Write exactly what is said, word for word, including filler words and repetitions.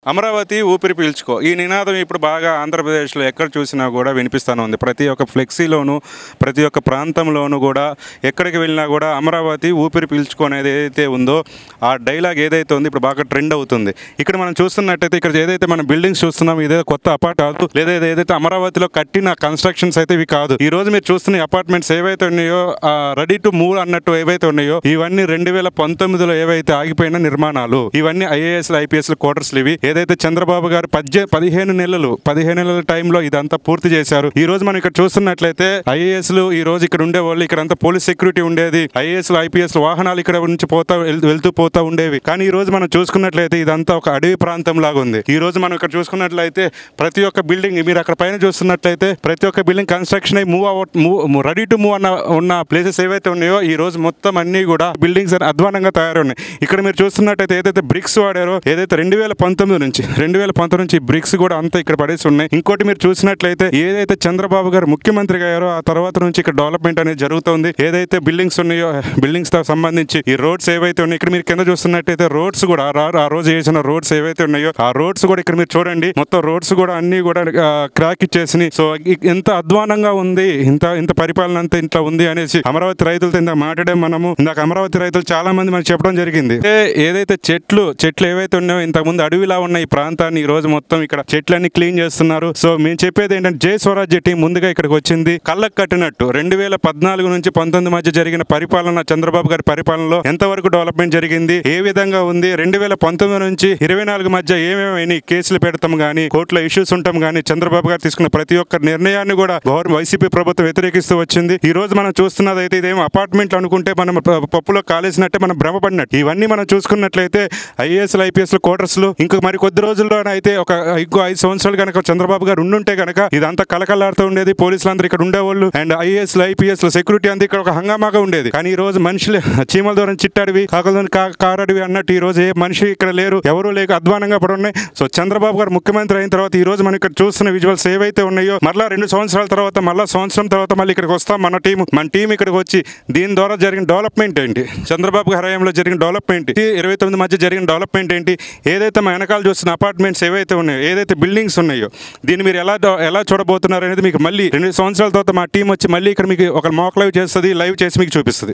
అమరావతి ఊపిరి పీల్చుకో ఈ నినాదం ఇప్పుడు బాగా ఆంధ్రప్రదేశ్లో ఎక్కడ చూసినా కూడా వినిపిస్తూనే ఉంది. ప్రతి ఒక్క ఫ్లెక్సీలోనూ ప్రతి ఒక్క ప్రాంతంలోనూ కూడా ఎక్కడికి వెళ్ళినా కూడా అమరావతి ఊపిరి పీల్చుకో అనేది ఏదైతే ఉందో ఆ డైలాగ్ ఏదైతే ఉందో ఇప్పుడు బాగా ట్రెండ్ అవుతుంది. ఇక్కడ మనం చూస్తున్నట్టయితే ఇక్కడ ఏదైతే మనం బిల్డింగ్స్ చూస్తున్నాం ఇదే కొత్త అపార్ట్ కాదు, లేదా ఏదైతే అమరావతిలో కట్టిన కన్స్ట్రక్షన్స్ అయితే ఇవి కాదు. ఈ రోజు మీరు చూస్తున్న అపార్ట్మెంట్స్ ఏవైతే ఉన్నాయో రెడీ టు మూవ్ అన్నట్టు ఏవైతే ఉన్నాయో ఇవన్నీ రెండు వేల పంతొమ్మిదిలో ఏవైతే ఆగిపోయిన నిర్మాణాలు. ఇవన్నీ ఐఏఎస్ ఐపీఎస్ క్వార్టర్స్లు. ఇవి ఏదైతే చంద్రబాబు గారు పద్దె పదిహేను నెలలు పదిహేను నెలల టైంలో ఇదంతా పూర్తి చేశారు. ఈ రోజు మనం ఇక్కడ చూస్తున్నట్లయితే ఐఏఎస్లు ఈ రోజు ఇక్కడ ఉండేవాళ్ళు, ఇక్కడ అంతా పోలీస్ సెక్యూరిటీ ఉండేది, ఐఏఎస్ ఐపీఎస్ వాహనాలు ఇక్కడ నుంచి పోతా వెళ్తూ పోతా ఉండేవి. కానీ ఈ రోజు మనం చూసుకున్నట్లయితే ఇదంతా ఒక అడవి ప్రాంతం లాగా ఉంది. ఈ రోజు మనం ఇక్కడ చూసుకున్నట్లయితే ప్రతి ఒక్క బిల్డింగ్ మీరు అక్కడ పైన చూస్తున్నట్లయితే ప్రతి ఒక్క బిల్డింగ్ కన్స్ట్రక్షన్ అయి move out move ready to move అన్న ఉన్న ప్లేసెస్ ఏవైతే ఉన్నాయో ఈ రోజు మొత్తం అన్ని కూడా బిల్డింగ్స్ అధ్వానంగా తయారవున్నాయి. ఇక్కడ మీరు చూస్తున్నట్టయితే ఏదైతే బ్రిక్స్ వాడారో ఏదైతే రెండు వేల పంతొమ్మిది నుంచి రెండు వేల పంతొమ్మిది నుంచి బ్రిక్స్ కూడా అంతా ఇక్కడ పడేసి ఉన్నాయి. ఇంకోటి మీరు చూసినట్లయితే ఏదైతే చంద్రబాబు గారు ముఖ్యమంత్రిగా అయ్యారో ఆ తర్వాత నుంచి ఇక్కడ డెవలప్మెంట్ అనేది జరుగుతుంది. ఏదైతే బిల్డింగ్స్ ఉన్నాయో బిల్డింగ్స్ తో సంబంధించి ఈ రోడ్స్ ఏవైతే ఉన్నాయి ఇక్కడ మీరు కింద చూస్తున్నట్టయితే రోడ్స్ కూడా ఆ రోజు వేసిన రోడ్స్ ఏవైతే ఉన్నాయో ఆ రోడ్స్ కూడా ఇక్కడ మీరు చూడండి మొత్తం రోడ్స్ కూడా అన్ని కూడా క్రాక్ ఇచ్చేసి సో ఎంత అధ్వానంగా ఉంది, ఇంత ఇంత పరిపాలన అంతా ఇంట్లో ఉంది అనేసి అమరావతి రైతులతో ఇందాక మాట్లాడే మనము ఇందాక అమరావతి రైతులు చాలా మంది మనకు చెప్పడం జరిగింది. ఏదైతే చెట్లు చెట్లు ఏవైతే ఉన్నాయో ఇంతకుముందు అడవిలా ఉన్న ఈ ప్రాంతాన్ని ఈ రోజు మొత్తం ఇక్కడ చెట్లన్నీ క్లీన్ చేస్తున్నారు. సో మేము చెప్పేది ఏంటంటే జై స్వరాజ్య టీం ముందుగా ఇక్కడికి వచ్చింది కళ్ళకు కట్టినట్టు రెండు వేల పద్నాలుగు నుంచి పంతొమ్మిది మధ్య జరిగిన పరిపాలన చంద్రబాబు గారి పరిపాలనలో ఎంతవరకు డెవలప్మెంట్ జరిగింది, ఏ విధంగా ఉంది, రెండు వేల పంతొమ్మిది నుంచి ఇరవై నాలుగు మధ్య ఏమేమి కేసులు పెడతాం గానీ కోర్టులో ఇష్యూస్ ఉంటాం గానీ చంద్రబాబు గారు తీసుకున్న ప్రతి ఒక్క నిర్ణయాన్ని కూడా గవర్నమెంట్ వైసీపీ ప్రభుత్వం వ్యతిరేకిస్తూ వచ్చింది. ఈ రోజు మనం చూస్తున్నది అయితే ఇదేమో అపార్ట్మెంట్ అనుకుంటే మనం పప్పులో కాలేసినట్టే మనం భ్రమపడినట్టు. ఇవన్నీ మనం చూసుకున్నట్లయితే ఐఏఎస్ ఐపీఎస్ క్వార్టర్స్లు ఇంకా మరి కొద్ది రోజుల్లోనే అయితే ఒక ఇంకో ఐదు సంవత్సరాలు కనుక చంద్రబాబు గారు ఉండుంటే కనుక ఇదంతా కలకలాడుతూ ఉండేది. పోలీసులు అందరూ ఇక్కడ ఉండేవాళ్ళు అండ్ ఐఏఎస్ ఐపీఎస్ సెక్యూరిటీ అంతా ఇక్కడ ఒక హంగామాగా ఉండేది. కానీ ఈ రోజు మనుషులు చీమల దూరం చిట్టడివి కాకల కారడివి అన్నట్టు ఈ రోజు ఏ మనిషి ఇక్కడ లేరు, ఎవరు లేక అధ్వానంగా పడి ఉన్నాయి. సో చంద్రబాబు గారు ముఖ్యమంత్రి అయిన తర్వాత ఈ రోజు మనం ఇక్కడ చూస్తున్న విజువల్స్ ఏవైతే ఉన్నాయో మళ్ళీ రెండు సంవత్సరాల తర్వాత మళ్ళీ సంవత్సరం తర్వాత మళ్ళీ ఇక్కడికి వస్తాం మన టీం మన టీం ఇక్కడికి వచ్చి దీని ద్వారా జరిగిన డెవలప్మెంట్ ఏంటి, చంద్రబాబు గారి హయాంలో జరిగిన డెవలప్మెంట్ ఇరవై తొమ్మిది మధ్య జరిగిన డెవలప్మెంట్ ఏంటి, ఏదైతే మా వెనకాల చూస్తున్న అపార్ట్మెంట్స్ ఏవైతే ఉన్నాయో ఏదైతే బిల్డింగ్స్ ఉన్నాయో దీన్ని మీరు ఎలా ఎలా చూడబోతున్నారు అనేది మీకు మళ్ళీ రెండు సంవత్సరాల తర్వాత మా టీం వచ్చి మళ్ళీ ఇక్కడ మీకు ఒక మాక్ లైవ్ చేస్తుంది, లైవ్ చేసి మీకు చూపిస్తుంది.